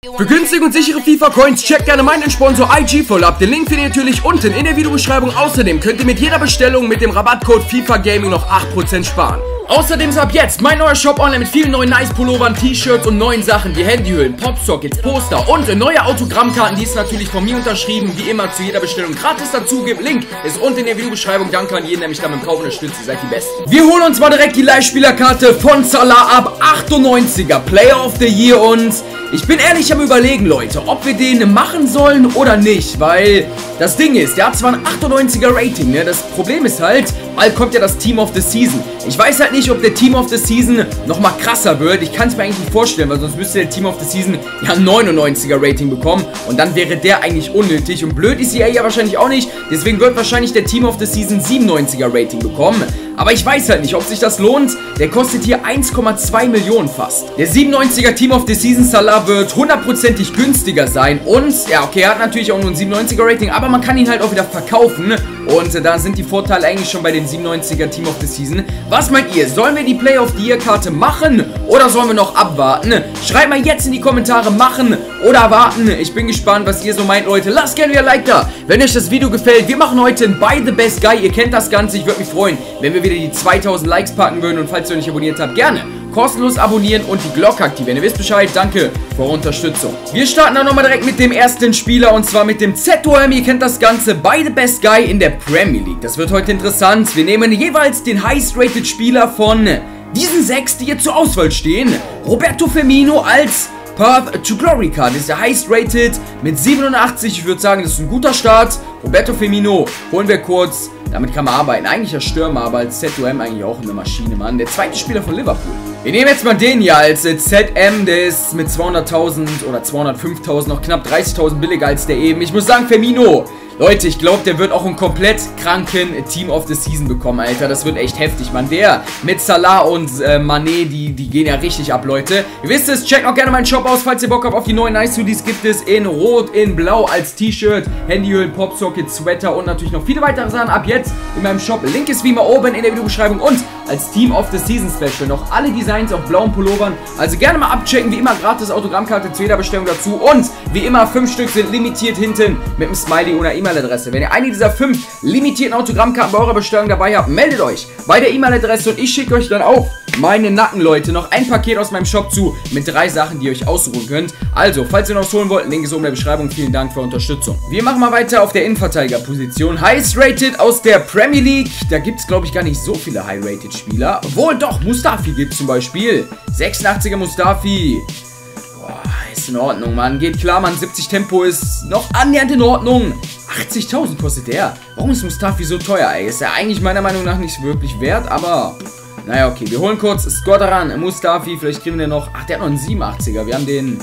Für günstige und sichere FIFA-Coins checkt gerne meinen Sponsor IG voll ab. Den Link findet ihr natürlich unten in der Videobeschreibung. Außerdem könnt ihr mit jeder Bestellung mit dem Rabattcode FIFA Gaming noch 8% sparen. Außerdem ist ab jetzt mein neuer Shop online mit vielen neuen Nice-Pullovern, T-Shirts und neuen Sachen wie Handyhüllen, Popsockets, Poster und neue Autogrammkarten, die es natürlich von mir unterschrieben, wie immer zu jeder Bestellung gratis dazu gibt. Link ist unten in der Videobeschreibung. Danke an jeden, der mich da beim Kauf unterstützt. Ihr seid die Besten. Wir holen uns mal direkt die Live-Spielerkarte von Salah ab. 98er Player of the Year und ich bin ehrlich am Überlegen, Leute, ob wir den machen sollen oder nicht, weil das Ding ist, der hat zwar ein 98er Rating, ne? Das Problem ist halt, bald kommt ja das Team of the Season. Ich weiß halt nicht, ob der Team of the Season nochmal krasser wird. Ich kann es mir eigentlich nicht vorstellen, weil sonst müsste der Team of the Season ja ein 99er Rating bekommen und dann wäre der eigentlich unnötig und blöd ist EA ja wahrscheinlich auch nicht. Deswegen wird wahrscheinlich der Team of the Season 97er Rating bekommen. Aber ich weiß halt nicht, ob sich das lohnt. Der kostet hier 1,2 Millionen fast. Der 97er Team of the Season Salah wird 100%ig günstiger sein. Und, ja okay, er hat natürlich auch nur ein 97er Rating, aber man kann ihn halt auch wieder verkaufen. Und da sind die Vorteile eigentlich schon bei dem 97er Team of the Season. Was meint ihr? Sollen wir die Player of the Year Karte machen? Oder sollen wir noch abwarten? Schreibt mal jetzt in die Kommentare, machen oder warten. Ich bin gespannt, was ihr so meint, Leute. Lasst gerne wieder ein Like da, wenn euch das Video gefällt. Wir machen heute ein Buy the Best Guy. Ihr kennt das Ganze. Ich würde mich freuen, wenn wir wieder die 2000 Likes packen würden. Und falls ihr noch nicht abonniert habt, gerne kostenlos abonnieren und die Glocke aktivieren. Ihr wisst Bescheid, danke für eure Unterstützung. Wir starten dann nochmal direkt mit dem ersten Spieler und zwar mit dem ZOM. Ihr kennt das Ganze, Buy the Best Guy in der Premier League. Das wird heute interessant. Wir nehmen jeweils den Highest-Rated Spieler von diesen 6, die hier zur Auswahl stehen. Roberto Firmino als Path to Glory Card ist der Highest Rated mit 87. Ich würde sagen, das ist ein guter Start. Roberto Firmino holen wir kurz. Damit kann man arbeiten. Eigentlich ein Stürmer, aber als ZOM eigentlich auch eine Maschine, Mann. Der zweite Spieler von Liverpool. Wir nehmen jetzt mal den hier als ZM. Der ist mit 200.000 oder 205.000 noch knapp 30.000 billiger als der eben. Ich muss sagen, Firmino, Leute, ich glaube, der wird auch einen komplett kranken Team of the Season bekommen, Alter. Das wird echt heftig, Mann. Der mit Salah und Mané, die gehen ja richtig ab, Leute. Ihr wisst es, checkt auch gerne meinen Shop aus, falls ihr Bock habt auf die neuen Nice Hoodies. Gibt es in Rot, in Blau als T-Shirt, Handyhüllen, Popsocket, Sweater und natürlich noch viele weitere Sachen ab jetzt in meinem Shop. Link ist wie immer oben in der Videobeschreibung und als Team of the Season Special noch alle Designs auf blauen Pullovern. Also gerne mal abchecken, wie immer gratis Autogrammkarte zu jeder Bestellung dazu und wie immer 5 Stück sind limitiert hinten mit einem Smiley oder E-Mail-Adresse. Wenn ihr eine dieser 5 limitierten Autogrammkarten bei eurer Bestellung dabei habt, meldet euch bei der E-Mail-Adresse und ich schicke euch dann auf meine Nacken, Leute, noch ein Paket aus meinem Shop zu mit 3 Sachen, die ihr euch aussuchen könnt. Also, falls ihr noch was holen wollt, Link ist oben in der Beschreibung. Vielen Dank für Unterstützung. Wir machen mal weiter auf der Innenverteidigerposition. Highest Rated aus der Premier League. Da gibt es, glaube ich, gar nicht so viele High-Rated Spieler. Obwohl, doch, Mustafi gibt es zum Beispiel. 86er Mustafi. Boah, ist in Ordnung, Mann. Geht klar, Mann. 70 Tempo ist noch annähernd in Ordnung. 80.000 kostet der. Warum ist Mustafi so teuer, ey? Ist ja eigentlich meiner Meinung nach nicht wirklich wert, aber naja, okay. Wir holen kurz Squadran, Mustafi. Vielleicht kriegen wir den noch. Ach, der hat noch einen 87er. Wir haben den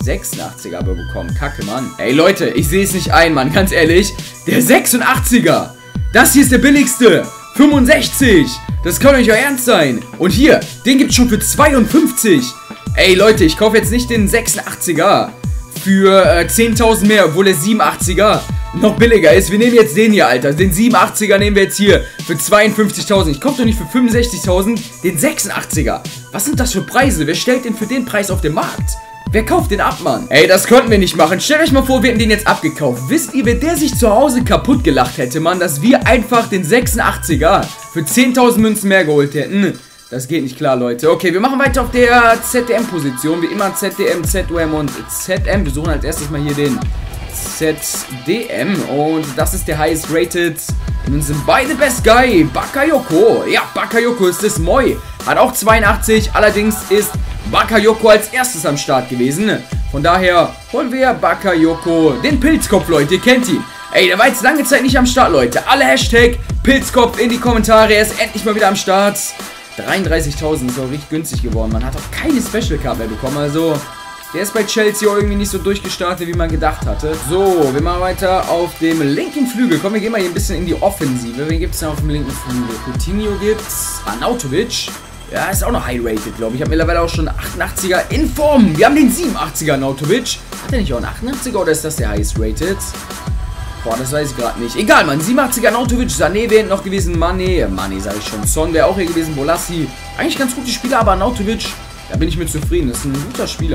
86er aber bekommen. Kacke, Mann. Ey, Leute, ich sehe es nicht ein, Mann. Ganz ehrlich. Der 86er. Das hier ist der billigste. 65. Das kann doch nicht euer Ernst sein. Und hier, den gibt es schon für 52. Ey, Leute, ich kaufe jetzt nicht den 86er für 10.000 mehr, obwohl der 87er noch billiger ist. Wir nehmen jetzt den hier, Alter. Den 87er nehmen wir jetzt hier für 52.000. Ich kaufe doch nicht für 65.000 den 86er. Was sind das für Preise? Wer stellt denn für den Preis auf den Markt? Wer kauft den ab, Mann? Ey, das konnten wir nicht machen. Stellt euch mal vor, wir hätten den jetzt abgekauft. Wisst ihr, wer der sich zu Hause kaputt gelacht hätte, Mann, dass wir einfach den 86er für 10.000 Münzen mehr geholt hätten? Das geht nicht klar, Leute. Okay, wir machen weiter auf der ZDM-Position. Wie immer ZDM, ZOM und ZM. Wir suchen als erstes mal hier den ZDM. Und das ist der highest rated. Und sind Buy the Best Guy. Bakayoko. Ja, Bakayoko ist es. Moi. Hat auch 82. Allerdings ist Bakayoko als erstes am Start gewesen. Von daher holen wir Bakayoko. Den Pilzkopf, Leute. Ihr kennt ihn. Ey, der war jetzt lange Zeit nicht am Start, Leute. Alle Hashtag Pilzkopf in die Kommentare. Er ist endlich mal wieder am Start. 33.000 ist auch richtig günstig geworden. Man hat auch keine Special Card mehr bekommen. Also, der ist bei Chelsea auch irgendwie nicht so durchgestartet, wie man gedacht hatte. So, wir machen weiter auf dem linken Flügel. Komm, wir gehen mal hier ein bisschen in die Offensive. Wen gibt es denn auf dem linken Flügel? Coutinho gibt's. Arnautovic. Ja, ist auch noch high-rated, glaube ich. Ich habe mittlerweile auch schon 88er in Form. Wir haben den 87er Arnautovic. Hat er nicht auch einen 88er oder ist das der highest-rated? Boah, das weiß ich gerade nicht. Egal, Mann. 87er Arnautovic, Sané wäre noch gewesen. Mané, sage ich schon. Son wäre auch hier gewesen. Bolassi. Eigentlich ganz gute Spieler, aber Arnautovic, da bin ich mit zufrieden. Das ist ein guter Spieler.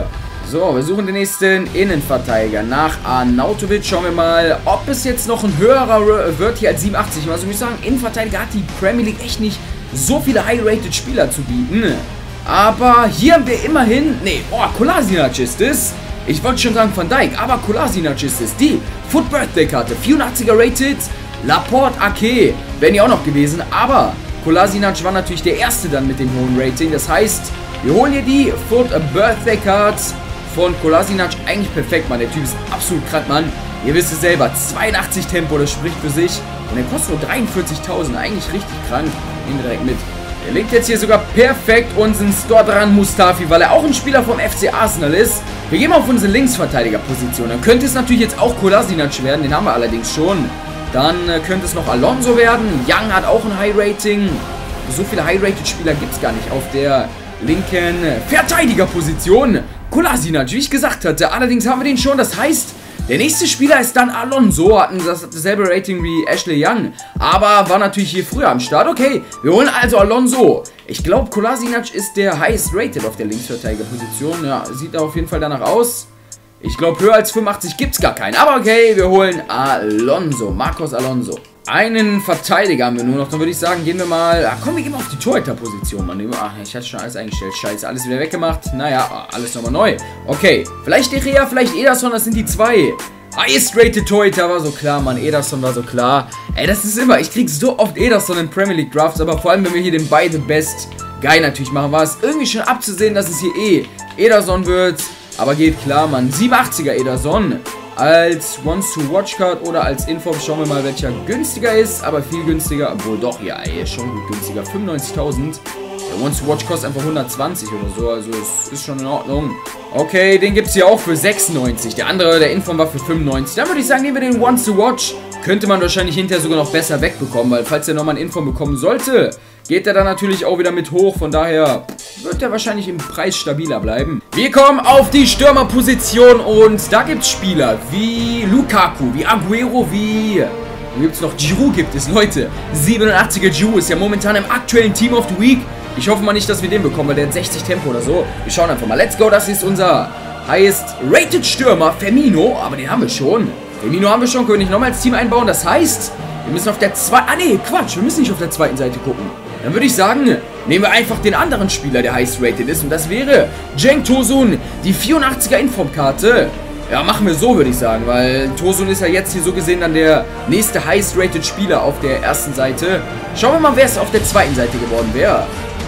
So, wir suchen den nächsten Innenverteidiger. Nach Arnautovic schauen wir mal, ob es jetzt noch ein höherer wird hier als 87. Also muss ich sagen, Innenverteidiger hat die Premier League echt nicht so viele High-Rated Spieler zu bieten. Aber hier haben wir immerhin, Kolasinac ist es. Ich wollte schon sagen Van Dijk, aber Kolasinac ist es. Die Foot Birthday Karte, 84er rated. Laporte, Ake, wären ja auch noch gewesen. Aber Kolasinac war natürlich der Erste dann mit dem hohen Rating. Das heißt, wir holen hier die Foot Birthday Card von Kolasinac. Eigentlich perfekt, Mann. Der Typ ist absolut krank, Mann. Ihr wisst es selber, 82 Tempo, das spricht für sich. Und der kostet nur 43.000. Eigentlich richtig krank. Nehmen wir direkt mit. Er legt jetzt hier sogar perfekt unseren Stodran Mustafi, weil er auch ein Spieler vom FC Arsenal ist. Wir gehen mal auf unsere Linksverteidigerposition. Dann könnte es natürlich jetzt auch Kolasinac werden. Den haben wir allerdings schon. Dann könnte es noch Alonso werden. Young hat auch ein High-Rating. So viele High-Rated-Spieler gibt es gar nicht auf der linken Verteidigerposition. Kolasinac, wie ich gesagt hatte. Allerdings haben wir den schon. Das heißt, der nächste Spieler ist dann Alonso. Hatten dasselbe Rating wie Ashley Young. Aber war natürlich hier früher am Start. Okay, wir holen also Alonso. Ich glaube, Kolasinac ist der highest rated auf der Linksverteidigerposition. Ja, sieht auf jeden Fall danach aus. Ich glaube, höher als 85 gibt es gar keinen. Aber okay, wir holen Alonso. Marcos Alonso. Einen Verteidiger haben wir nur noch. Dann würde ich sagen, gehen wir mal... komm, wir gehen mal auf die Torhüterposition, Mann. Ich hatte schon alles eingestellt. Scheiße, alles wieder weggemacht. Naja, alles nochmal neu. Okay, vielleicht De Gea, vielleicht Ederson. Das sind die zwei. Highest rated Torhüter war so klar, Mann. Ederson war so klar. Ey, das ist immer... Ich krieg so oft Ederson in Premier League Drafts. Aber vor allem, wenn wir hier den beide Best Guy natürlich machen, war es irgendwie schon abzusehen, dass es hier Ederson wird. Aber geht klar, Mann. 87er Ederson. Als Once-to-Watch-Card oder als Info. Schauen wir mal, welcher günstiger ist. Aber viel günstiger. Obwohl doch, ja, ist schon gut günstiger. 95.000. Der Once-to-Watch kostet einfach 120 oder so. Also es ist schon in Ordnung. Okay, den gibt es hier auch für 96. Der andere, der Info war für 95. Dann würde ich sagen, nehmen wir den Once-to-Watch. Könnte man wahrscheinlich hinterher sogar noch besser wegbekommen. Weil falls er nochmal ein Info bekommen sollte, geht er dann natürlich auch wieder mit hoch. Von daher wird er wahrscheinlich im Preis stabiler bleiben. Wir kommen auf die Stürmerposition und da gibt es Spieler wie Lukaku, wie Aguero, wie gibt es noch? Giroud gibt es, Leute. 87er Giroud ist ja momentan im aktuellen Team of the Week. Ich hoffe mal nicht, dass wir den bekommen, weil der hat 60 Tempo oder so. Wir schauen einfach mal. Let's go, das ist unser highest rated Stürmer, Firmino. Aber den haben wir schon. Firmino haben wir schon, können wir nicht nochmal ins Team einbauen. Das heißt, wir müssen auf der zweiten... nee, Quatsch, wir müssen nicht auf der zweiten Seite gucken. Dann würde ich sagen, nehmen wir einfach den anderen Spieler, der highest rated ist. Und das wäre Cenk Tosun, die 84er Informkarte. Ja, machen wir so, würde ich sagen. Weil Tosun ist ja jetzt hier so gesehen dann der nächste highest rated Spieler auf der ersten Seite. Schauen wir mal, wer es auf der zweiten Seite geworden wäre.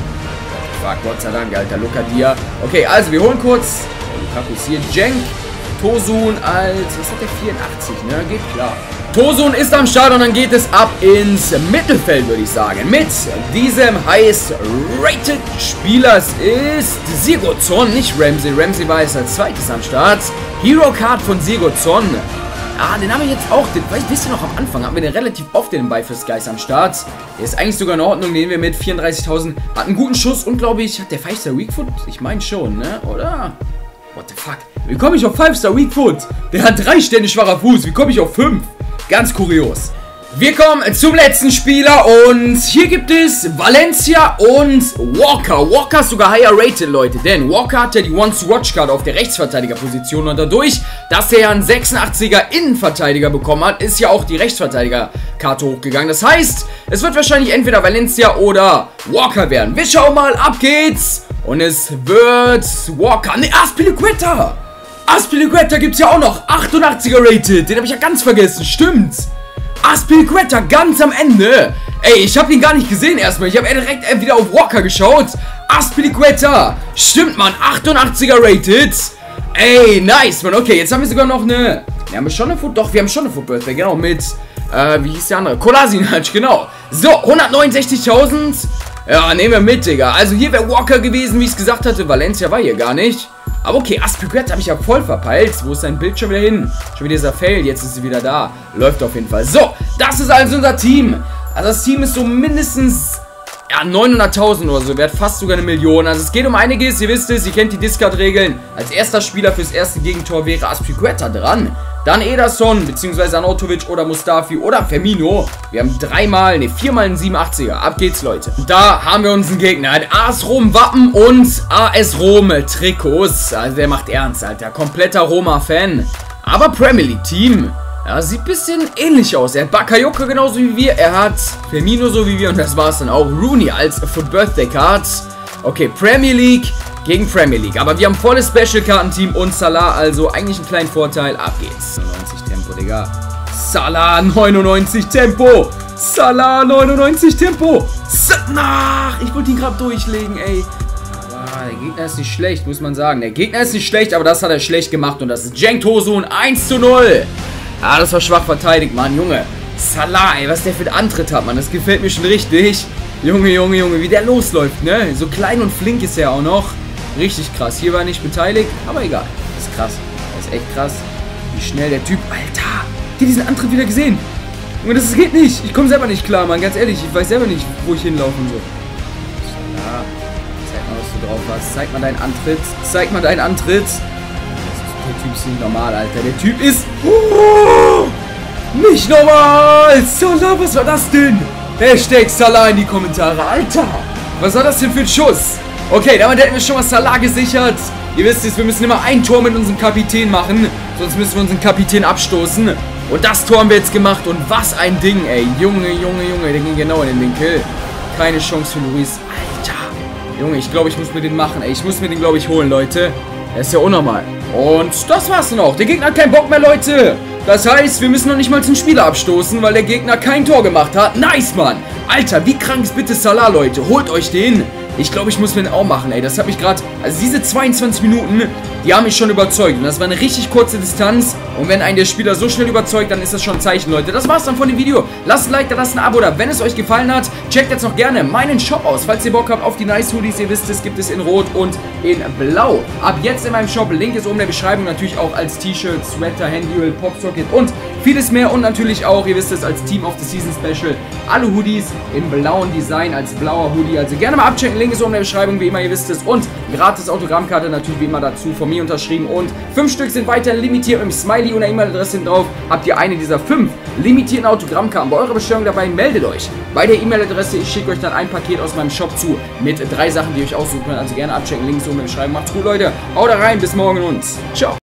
Fuck, Gott sei Dank, Alter. Lokadia. Okay, also wir holen kurz... Lukaku ist hier. Cenk Tosun als... Was hat der? 84, ne? Geht klar. Tosun ist am Start und dann geht es ab ins Mittelfeld, würde ich sagen. Mit diesem highest-rated Spieler ist Sigurdsson, nicht Ramsey. Ramsey war jetzt als zweites am Start. Hero Card von Sigurdsson. Den haben wir jetzt auch. Wisst ihr noch, am Anfang hatten wir den relativ oft den bei für Skies am Start. Der ist eigentlich sogar in Ordnung, nehmen wir mit 34.000. Hat einen guten Schuss und glaube ich, hat der 5-Star Weak Foot? Ich meine schon, ne? Oder? What the fuck? Wie komme ich auf 5-Star Weak Foot? Der hat 3 Sterne schwacher Fuß. Wie komme ich auf 5? Ganz kurios. Wir kommen zum letzten Spieler und hier gibt es Valencia und Walker. Walker ist sogar higher rated, Leute, denn Walker hat ja die Once-to-Watch-Card auf der Rechtsverteidigerposition und dadurch, dass er ja einen 86er Innenverteidiger bekommen hat, ist ja auch die Rechtsverteidiger-Karte hochgegangen. Das heißt, es wird wahrscheinlich entweder Valencia oder Walker werden. Wir schauen mal, ab geht's und es wird Walker. Ne, Azpilicueta! Azpilicueta gibt es ja auch noch. 88er rated. Den habe ich ja ganz vergessen. Stimmt. Azpilicueta ganz am Ende. Ey, ich habe ihn gar nicht gesehen erstmal. Ich habe direkt wieder auf Walker geschaut. Azpilicueta. Stimmt, Mann. 88er rated. Ey, nice, Mann. Okay, jetzt haben wir sogar noch eine... Wir haben schon eine Foot... Doch, wir haben schon eine Foot Birthday. Genau, mit... wie hieß der andere? Kolasinac, genau. So, 169.000. Ja, nehmen wir mit, Digga. Also hier wäre Walker gewesen, wie ich es gesagt hatte. Valencia war hier gar nicht. Aber okay, Azpilicueta habe ich ja voll verpeilt. Wo ist sein Bild schon wieder hin? Schon wieder dieser Fail. Jetzt ist sie wieder da. Läuft auf jeden Fall. So, das ist also unser Team. Also das Team ist so mindestens ja, 900.000 oder so wert, fast sogar 1 Million. Also es geht um einiges, ihr wisst es, ihr kennt die Discard-Regeln. Als erster Spieler fürs erste Gegentor wäre Azpilicueta dran. Dann Ederson, beziehungsweise Arnautovic oder Mustafi oder Firmino. Wir haben viermal einen 87er. Ab geht's, Leute. Und da haben wir unseren Gegner. Ein AS Rom Wappen und AS Rom Trikots. Also der macht ernst, Alter. Kompletter Roma-Fan. Aber Premier League Team. Ja, sieht ein bisschen ähnlich aus. Er hat Bakayoko genauso wie wir. Er hat Firmino so wie wir. Und das war's dann auch. Rooney als Foot Birthday Card. Okay, Premier League gegen Premier League. Aber wir haben volles Special-Kartenteam und Salah. Also eigentlich einen kleinen Vorteil. Ab geht's. 99 Tempo, Digga. Salah 99 Tempo. Salah 99 Tempo. Ich wollte ihn gerade durchlegen, ey. Aber der Gegner ist nicht schlecht, muss man sagen. Der Gegner ist nicht schlecht, aber das hat er schlecht gemacht. Und das ist Cenk Tosun 1:0. Ah, das war schwach verteidigt, Mann, Junge. Salah, ey, was der für einen Antritt hat, Mann. Das gefällt mir schon richtig. Junge, Junge, Junge, wie der losläuft, ne? So klein und flink ist er auch noch. Richtig krass. Hier war er nicht beteiligt, aber egal. Das ist krass. Das ist echt krass. Wie schnell der Typ... Alter, habt ihr diesen Antritt wieder gesehen? Junge, das geht nicht. Ich komme selber nicht klar, Mann. Ganz ehrlich, ich weiß selber nicht, wo ich hinlaufen soll. Salah, zeig mal, was du drauf hast. Zeig mal deinen Antritt. Zeig mal deinen Antritt. Der Typ ist nicht normal, Alter. Der Typ ist... nicht normal! Salah, was war das denn? Hashtag Salah in die Kommentare. Alter! Was war das denn für ein Schuss? Okay, damit hätten wir schon mal Salah gesichert. Ihr wisst es, wir müssen immer ein Tor mit unserem Kapitän machen. Sonst müssen wir unseren Kapitän abstoßen. Und das Tor haben wir jetzt gemacht. Und was ein Ding, ey. Junge, Junge, Junge. Der ging genau in den Winkel. Keine Chance für Luis. Alter. Junge, ich glaube, ich muss mir den machen, ey. Ich muss mir den, glaube ich, holen, Leute. Er ist ja unnormal. Und das war's dann auch. Der Gegner hat keinen Bock mehr, Leute. Das heißt, wir müssen noch nicht mal zum Spieler abstoßen, weil der Gegner kein Tor gemacht hat. Nice, Mann. Alter, wie krank ist bitte Salah, Leute? Holt euch den. Ich glaube, ich muss mir den auch machen, ey. Das hat mich gerade... Also diese 22 Minuten, die haben mich schon überzeugt. Und das war eine richtig kurze Distanz. Und wenn einen der Spieler so schnell überzeugt, dann ist das schon ein Zeichen, Leute. Das war's dann von dem Video. Lasst ein Like da, lasst ein Abo da. Wenn es euch gefallen hat, checkt jetzt noch gerne meinen Shop aus. Falls ihr Bock habt auf die Nice Hoodies, ihr wisst es, gibt es in Rot und in Blau. Ab jetzt in meinem Shop. Link ist oben in der Beschreibung. Natürlich auch als T-Shirt, Sweater, Handyöl, Popsocket und vieles mehr. Und natürlich auch, ihr wisst es, als Team of the Season Special. Alle Hoodies im blauen Design als blauer Hoodie. Also gerne mal abchecken. Link ist oben in der Beschreibung, wie immer, ihr wisst es. Und gratis Autogrammkarte natürlich wie immer dazu von mir unterschrieben. Und 5 Stück sind weiterhin limitiert mit dem Smiley und der E-Mail-Adresse drauf. Habt ihr eine dieser 5 limitierten Autogrammkarten bei eurer Bestellung dabei, meldet euch bei der E-Mail-Adresse. Ich schicke euch dann ein Paket aus meinem Shop zu mit 3 Sachen, die ihr euch aussuchen könnt. Also gerne abchecken. Link ist oben in der Beschreibung. Macht's gut, Leute. Haut rein. Bis morgen und ciao.